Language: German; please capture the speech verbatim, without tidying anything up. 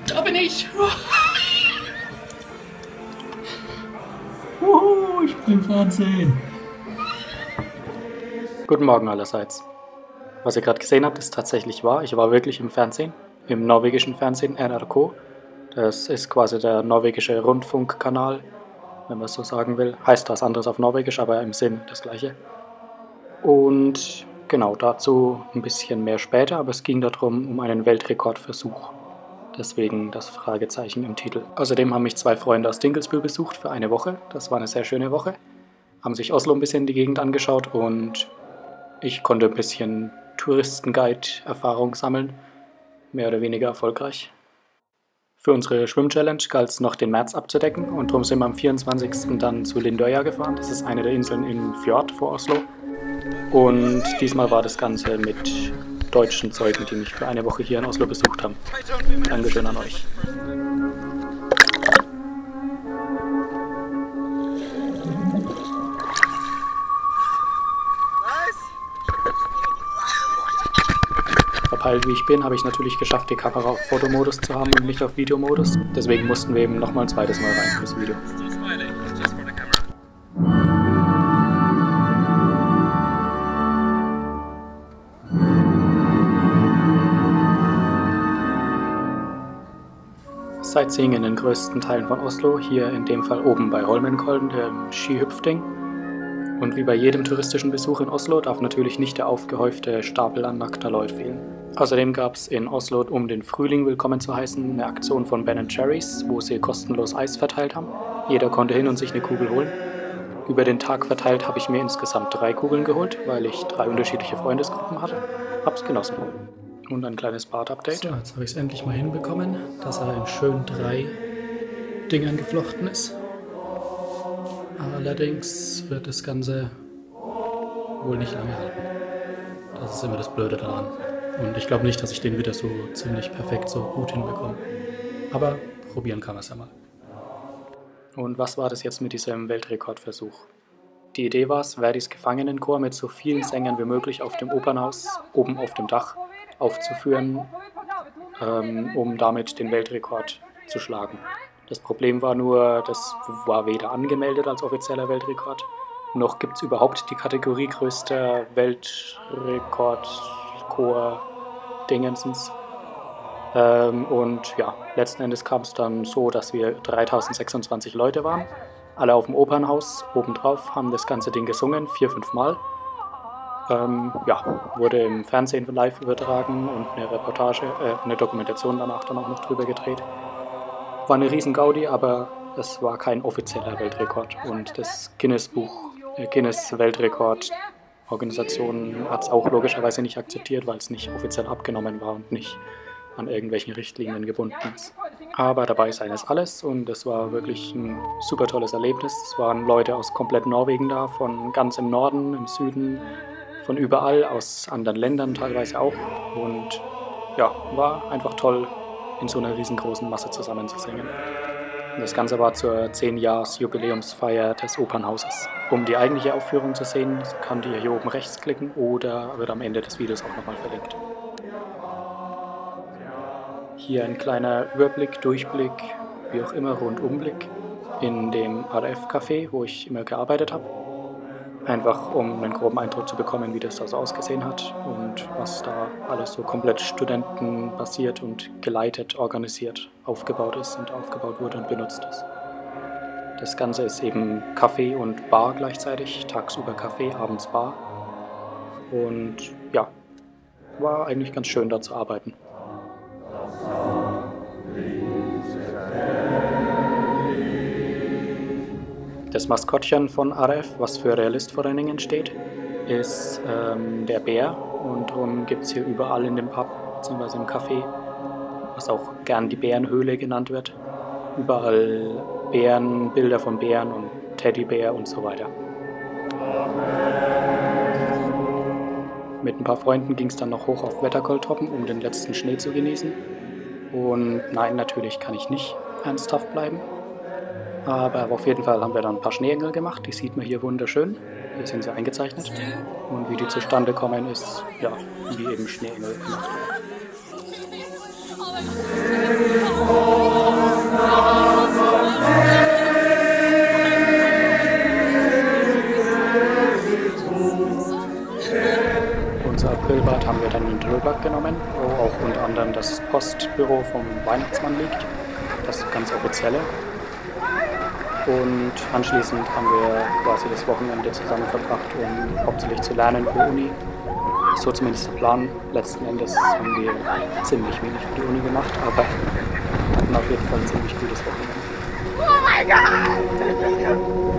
Da bin ich! Wuhu, ich bin im Fernsehen! Guten Morgen allerseits. Was ihr gerade gesehen habt, ist tatsächlich wahr. Ich war wirklich im Fernsehen, im norwegischen Fernsehen N R K. Das ist quasi der norwegische Rundfunkkanal, wenn man es so sagen will. Heißt was anderes auf Norwegisch, aber im Sinn das gleiche. Und genau, dazu ein bisschen mehr später, aber es ging darum, um einen Weltrekordversuch. Deswegen das Fragezeichen im Titel. Außerdem haben mich zwei Freunde aus Dinkelsbühl besucht für eine Woche. Das war eine sehr schöne Woche. Haben sich Oslo ein bisschen die Gegend angeschaut und ich konnte ein bisschen Touristenguide-Erfahrung sammeln. Mehr oder weniger erfolgreich. Für unsere Schwimm-Challenge galt es noch den März abzudecken und darum sind wir am vierundzwanzigsten dann zu Lindøya gefahren. Das ist eine der Inseln im Fjord vor Oslo. Und diesmal war das Ganze mit deutschen Zeugen, die mich für eine Woche hier in Oslo besucht haben. Dankeschön an euch. Verpeilt wie ich bin, habe ich natürlich geschafft, die Kamera auf Fotomodus zu haben und nicht auf Videomodus. Deswegen mussten wir eben nochmal ein zweites Mal rein fürs Video. Sightseeing in den größten Teilen von Oslo, hier in dem Fall oben bei Holmenkollen, dem Skihüpfding. Und wie bei jedem touristischen Besuch in Oslo darf natürlich nicht der aufgehäufte Stapel an nackter Leute fehlen. Außerdem gab es in Oslo, um den Frühling willkommen zu heißen, eine Aktion von Ben and Jerry's, wo sie kostenlos Eis verteilt haben. Jeder konnte hin und sich eine Kugel holen. Über den Tag verteilt habe ich mir insgesamt drei Kugeln geholt, weil ich drei unterschiedliche Freundesgruppen hatte. Hab's genossen. Und ein kleines Bart-Update. So, jetzt habe ich es endlich mal hinbekommen, dass er in schön drei Dingern geflochten ist. Allerdings wird das Ganze wohl nicht lange halten. Das ist immer das Blöde daran. Und ich glaube nicht, dass ich den wieder so ziemlich perfekt so gut hinbekomme. Aber probieren kann man es ja mal. Und was war das jetzt mit diesem Weltrekordversuch? Die Idee war es, Verdis Gefangenenchor mit so vielen Sängern wie möglich auf dem Opernhaus, oben auf dem Dach, aufzuführen, ähm, um damit den Weltrekord zu schlagen. Das Problem war nur, das war weder angemeldet als offizieller Weltrekord, noch gibt es überhaupt die Kategorie größter Weltrekordchor-Dingensens. Ähm, und ja, letzten Endes kam es dann so, dass wir dreitausendsechsundzwanzig Leute waren, alle auf dem Opernhaus, obendrauf, haben das ganze Ding gesungen, vier, fünf Mal. Ähm, ja, wurde im Fernsehen live übertragen und eine Reportage, äh, eine Dokumentation danach dann auch noch drüber gedreht. War eine riesen Gaudi, aber es war kein offizieller Weltrekord und das Guinness-Buch, äh, Guinness-Weltrekord-Organisation hat es auch logischerweise nicht akzeptiert, weil es nicht offiziell abgenommen war und nicht an irgendwelchen Richtlinien gebunden ist. Aber dabei sein ist alles und es war wirklich ein super tolles Erlebnis. Es waren Leute aus komplett Norwegen da, von ganz im Norden, im Süden, von überall, aus anderen Ländern teilweise auch. Und ja, war einfach toll, in so einer riesengroßen Masse zusammen zu singen. Das Ganze war zur zehn-Jahres-Jubiläumsfeier des Opernhauses. Um die eigentliche Aufführung zu sehen, könnt ihr hier oben rechts klicken oder wird am Ende des Videos auch nochmal verlinkt. Hier ein kleiner Überblick, Durchblick, wie auch immer, Rundumblick in dem R F-Café, wo ich immer gearbeitet habe. Einfach um einen groben Eindruck zu bekommen, wie das da so ausgesehen hat und was da alles so komplett studentenbasiert und geleitet, organisiert, aufgebaut ist und aufgebaut wurde und benutzt ist. Das Ganze ist eben Café und Bar gleichzeitig, tagsüber Café, abends Bar. Und ja, war eigentlich ganz schön da zu arbeiten. Das Maskottchen von R F, was für Realistforeningen steht, ist ähm, der Bär und darum gibt es hier überall in dem Pub bzw. im Café, was auch gern die Bärenhöhle genannt wird, überall Bären, Bilder von Bären und Teddybär und so weiter. Mit ein paar Freunden ging es dann noch hoch auf Wetterkolltoppen, um den letzten Schnee zu genießen. Und nein, natürlich kann ich nicht ernsthaft bleiben. Aber auf jeden Fall haben wir dann ein paar Schneeengel gemacht, die sieht man hier wunderschön. Hier sind sie eingezeichnet. Und wie die zustande kommen, ist ja wie eben Schneeengel gemacht werden. gegangen, wo auch unter anderem das Postbüro vom Weihnachtsmann liegt, das ganz offizielle. Und anschließend haben wir quasi das Wochenende zusammen verbracht, um hauptsächlich zu lernen für Uni. So zumindest der Plan. Letzten Endes haben wir ziemlich wenig für die Uni gemacht, aber hatten auf jeden Fall ein ziemlich gutes Wochenende. Oh mein Gott!